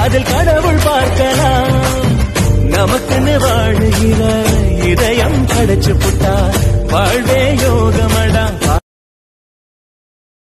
அதில் கடவுள் பார்க்கலாம். நமக்குன்னு வாழுகிற இதயம் கிடைச்சு புட்டா வாழ்வே யோகமடா.